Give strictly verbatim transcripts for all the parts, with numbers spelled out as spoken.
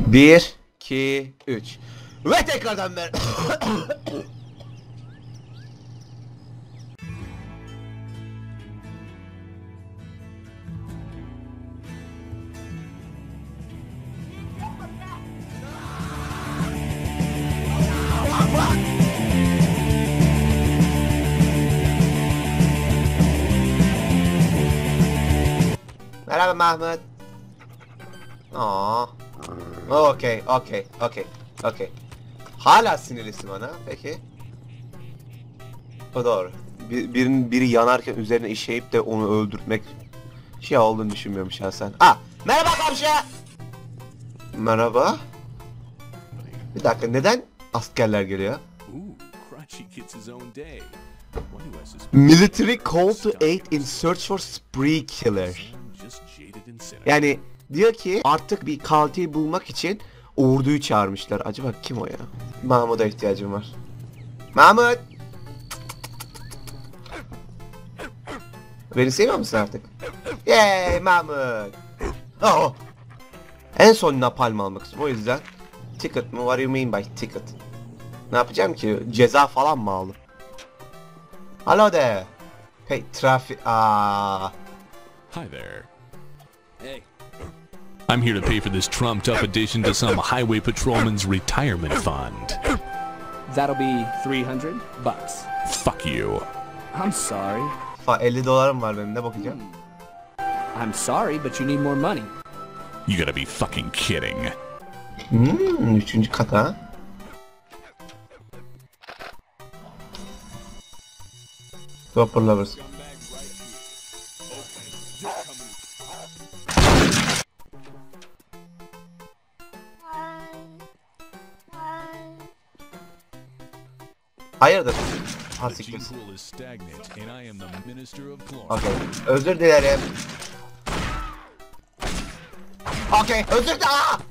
Bir, iki, üç. Ve tekrardan ben. Merhaba Mahmut. Aa. Okey, okey, okey, okey. Hala sinirlisin bana, peki. O doğru. Bir, birinin biri yanarken üzerine işeyip de onu öldürtmek şey olduğunu düşünmüyorum şahsen. Ah, merhaba komşu. Merhaba. Bir dakika, neden askerler geliyor? Military call to aid in search for spree killer. Yani diyor ki artık bir katil bulmak için orduyu çağırmışlar. Acaba kim o ya? Mahmut'a ihtiyacım var. Mahmut! Beni seviyor musun artık? Yay Mahmut! Oh! En son napalm almak istiyorum. O yüzden ticket mı? What do you mean by ticket? Ne yapacağım ki? Ceza falan mı aldım? Hello there. Hey traffic. Ah. Hi there. Hey. I'm here to pay for this trumped up addition to some highway patrolman's retirement fund. That'll be three hundred bucks. Fuck you. I'm sorry. Fa elli dolarım var benim, ne bakacağım? I'm sorry, but you need more money. You gotta be fucking kidding. Hmm, üçüncü kat ha? Super lovers. Hayırdır? Ha siktir. Okey. Özür dilerim. Okey. Özür dilerim.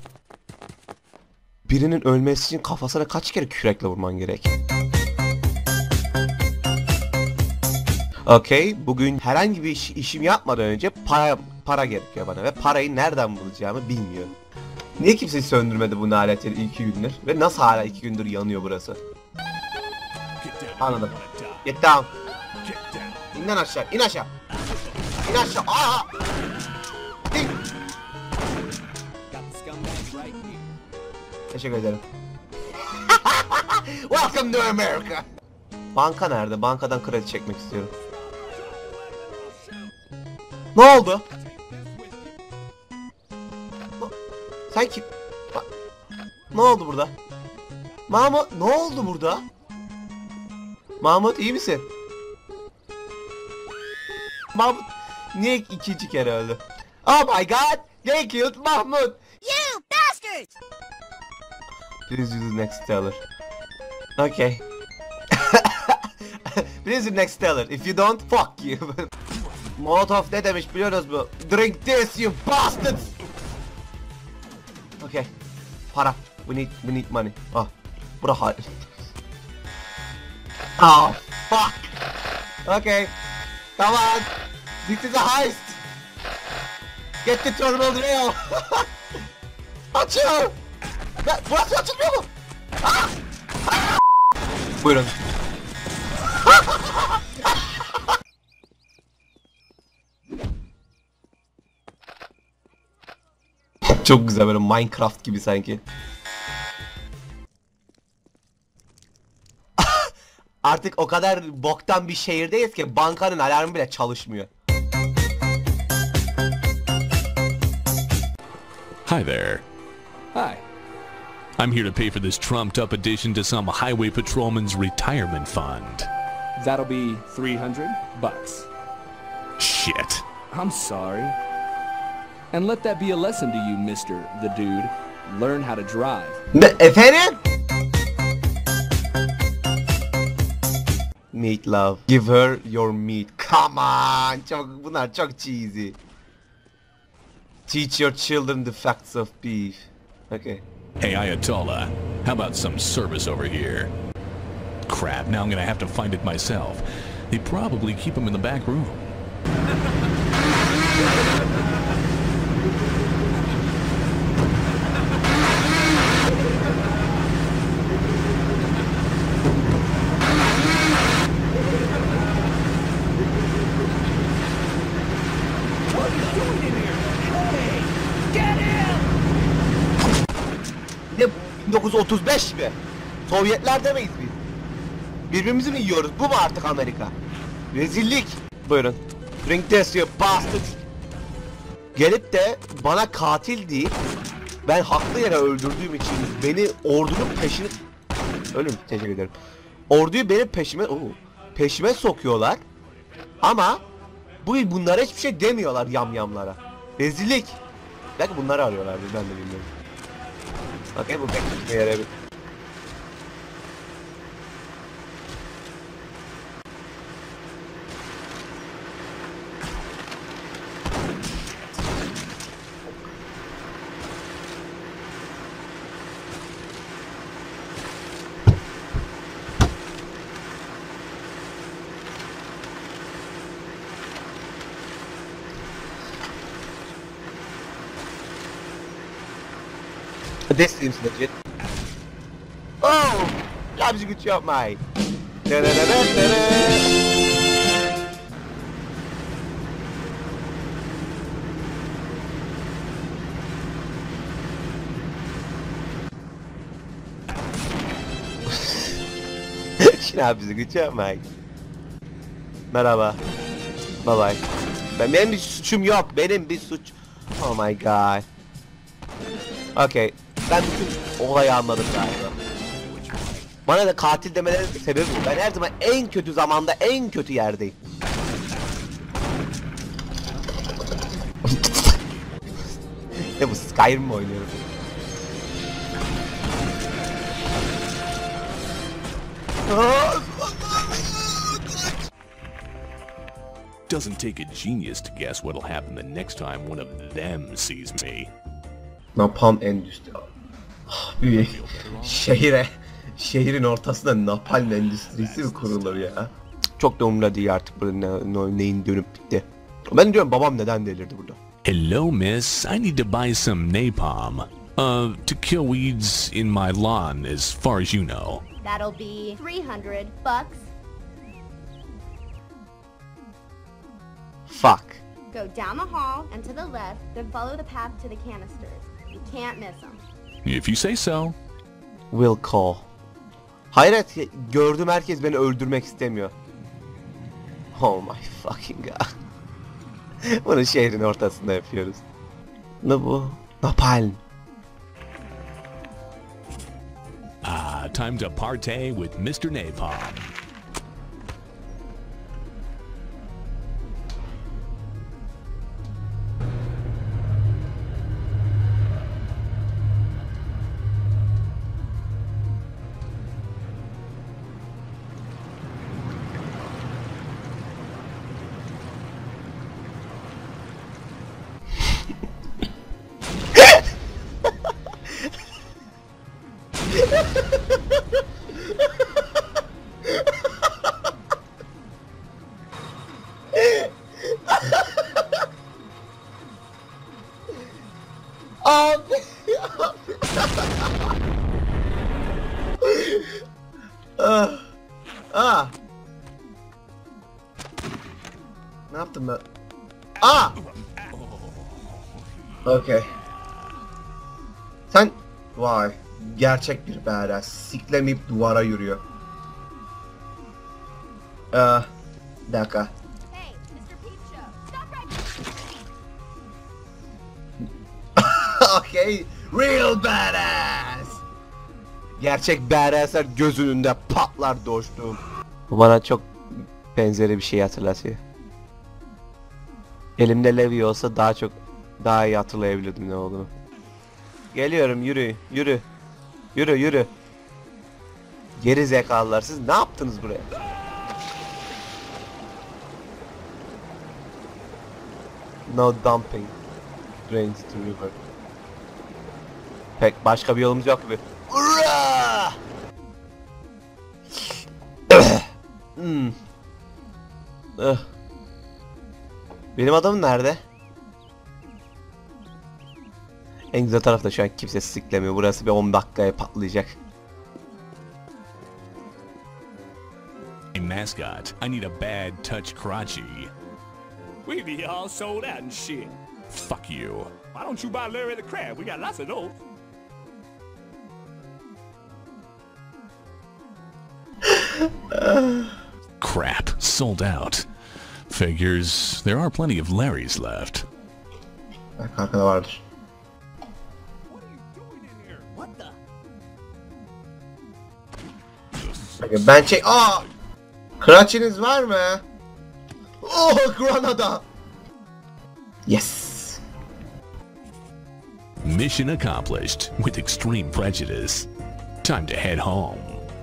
Birinin ölmesi için kafasına kaç kere kürekle vurman gerek? Okey. Bugün herhangi bir iş, işim yapmadan önce para, para gerekiyor bana ve parayı nereden bulacağımı bilmiyorum. Niye kimse söndürmedi bu naletleri iki gündür ve nasıl hala iki gündür yanıyor burası? Anladım. Get down. İn lan aşağı. İn aşağı. İn aşağı. Aa! İn. Teşekkür ederim. Welcome to America. Banka nerede? Bankadan kredi çekmek istiyorum. Ne oldu? Sen kim? Ne oldu burada? Mahmut, ne oldu burada? Mahmut iyi misin? Mahmut niye ikinci kere öldü? Oh my god! They killed Mahmut! You bastards! Please use the next teller. Okay. Please use the next teller. If you don't, fuck you. Molotov ne demiş biliyorsunuz mu? Drink this you bastards! Okay. Para. We need we need money. Ah. Bura hayır. Oh, fuck! Okay. Come on! This is a heist! Get the terminal rail! Açıl! Burası açılmıyor mu? Ah! Ah! Buyurun. Çok güzel, böyle Minecraft gibi sanki. Artık o kadar boktan bir şehirdeyiz ki bankanın alarmı bile çalışmıyor. Hi there. Hi. I'm here to pay for this trumped up addition to some highway patrolman's retirement fund. That'll be three hundred bucks. Shit. I'm sorry. And let that be a lesson to you, Mister the Dude. Learn how to drive. Ne efendim? Meat love. Give her your meat. Come on. Çok, bunlar çok cheesy. Teach your children the facts of beef. Okay. Hey Ayatollah, how about some service over here? Crap, now I'm gonna have to find it myself. They probably keep them in the back room. Ne bin dokuz yüz otuz beş mi? Sovyetler miyiz biz? Birbirimizi mi yiyoruz? Bu mu artık Amerika? Rezillik. Buyurun. Drink this you bastard. Gelip de bana katil deyip ben haklı yere öldürdüğüm için beni ordunun peşine... Ölüm, teşekkür ederim. Orduyu benim peşime... Oo, peşime sokuyorlar. Ama bu bunlara hiçbir şey demiyorlar yamyamlara. Rezillik. Belki bunları arıyorlardı, ben de bilmiyorum. Okey, bu pek bir yere bir... This seems legit. Oh! Labs, good job, mate. Da -da -da -da -da -da. Labs, good job, mate. Merhaba. Bye bye. Ben, benim bir suçum yok. Benim bir suç. Oh my god. Okay. Ben bütün olayı anladım galiba. Bana da katil demelerinin sebebi bu. Ben her zaman en kötü zamanda en kötü yerdeyim. Ne bu, Skyrim mi oynuyorum? Doesn't take a genius to guess what'll happen the next time one of them sees me. Napalm endüstri. Bir şehire, şehrin ortasında napalm endüstrisi mi kurulur ya? Çok da umurumda değil artık burada ne, neyin dönüp bitti. Ben diyorum babam neden delirdi burada? Hello, miss. I need to buy some napalm. Uh, to kill weeds in my lawn as far as you know. That'll be three hundred bucks. Fuck. Go down the hall and to the left, then follow the path to the canisters. You can't miss them. If you say so. Will call. Hayret, gördüm, herkes beni öldürmek istemiyor. Oh my fucking god. Bunu şehrin ortasında yapıyoruz. Ne bu? Napalm. Ah, time to partay with Mister Napalm. Abi. ah. Ah. Ne yaptım ben? Ah. Okay. Sen vay gerçek bir badass. Siklemeyip duvara yürüyor. Ah. Bir dakika. Hey, Mister Peep Show, stop right Okay, real badass. Gerçek badasslar göz önünde patlar dostum. Bu bana çok benzeri bir şey hatırlatıyor. Elimde levye olsa daha çok daha iyi hatırlayabilirdim ne olduğunu. Geliyorum, yürü, yürü. Yürü, yürü. Geri zekalılar, siz ne yaptınız buraya? No dumping. Drains to river. Pek başka bir yolumuz yok gibi. hmm. uh. Benim adamım nerede? En güzel taraf da şu an kimse siklemiyor. Burası bir on dakikaya patlayacak. Hey, mascot, I need a bad touch crotchy. We be all sold out and shit. Fuck you. Why don't you buy Larry the Crab? We got lots of those. Crap, sold out. Figures there are plenty of Larrys left. Belki arkada vardır. Peki ben çek... Aa! Crutch'iniz var mı? Oh, Granada! Yes! Mission accomplished with extreme prejudice. Time to head home.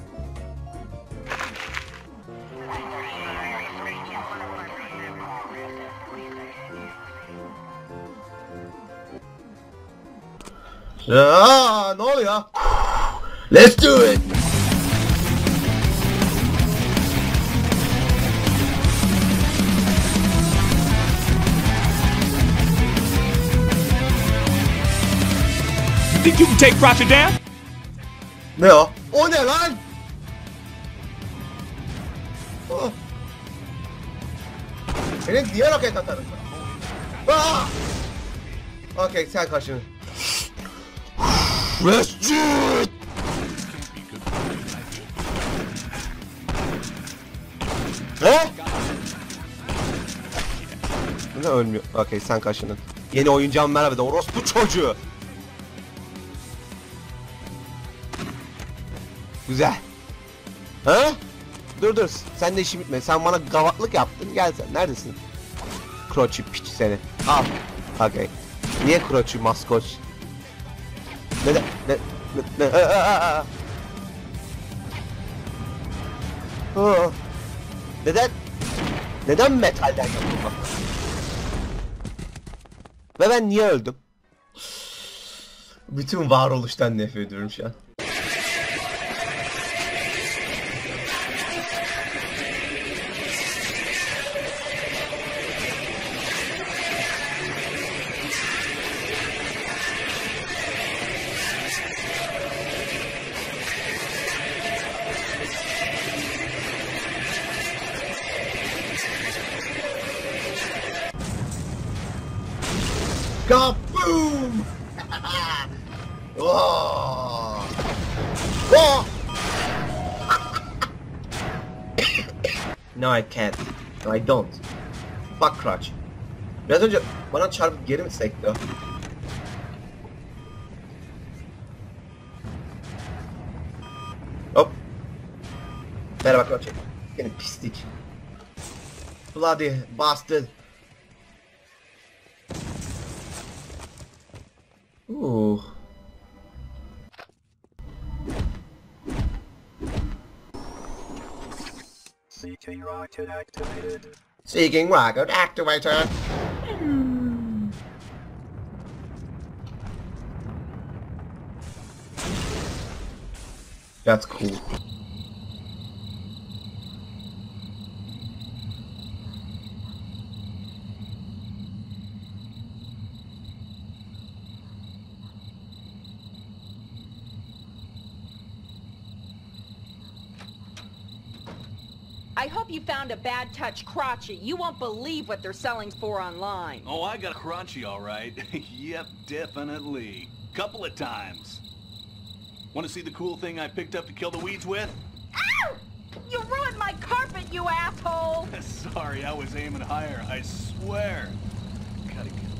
Aa, ne oluyor? Let's do it! You think you can take Crotcher down? Ne o? O ne lan? Oh. Senin diğer roket atarım. Aa! Okey, sen kaçın. Let's do it! He? Ne ölmüyor? Okey, sen kaçının. Yeni oyuncağım merhaba de orospu çocuğu. Güzel. Ha? Dur dur. Sen de işin bitmedi. Sen bana gavatlık yaptın. Gel sen. Neredesin? Kroçi piç seni. Al. Okey. Niye Kroçi maskoç? Neden? Ne? Ne? Ne? Aa! Oh. Neden? Neden metalden yapılmak? Ve ben niye öldüm? Bütün varoluştan nefret ediyorum şu an. Kaboom! Oh! Oh! No, I can't. No, I don't. Fuck Crutch. Biraz önce bana çarpıp geri mi sekti o? Hop. Merhaba Crutch. Yine pislik. Bloody bastard. Ooh. Seeking rocket activated. Seeking rocket activated. That's cool. I hope you found a bad touch crotchy. You won't believe what they're selling for online. Oh, I got a crunchy, all right. Yep, definitely. Couple of times. Want to see the cool thing I picked up to kill the weeds with? Ow! You ruined my carpet, you asshole! Sorry, I was aiming higher, I swear. Gotta get